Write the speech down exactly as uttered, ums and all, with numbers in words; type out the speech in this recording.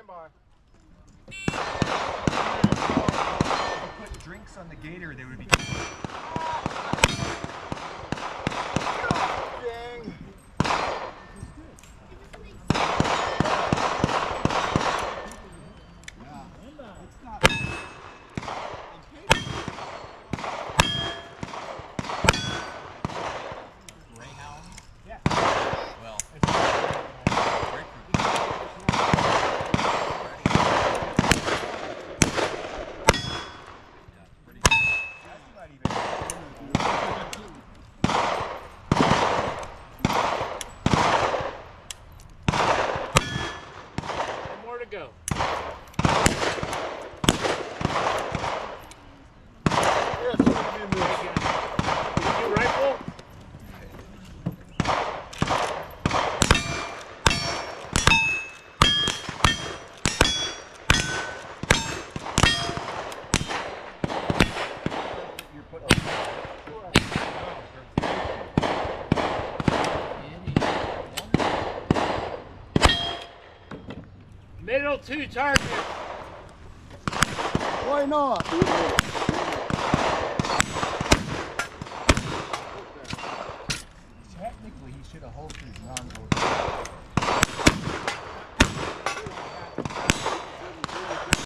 Stand by. Put drinks on the gator, they would be. Dang. More to go. Yes, we can do this. You rifle? Middle two target. Why not? Technically, he should have holstered his non-holster.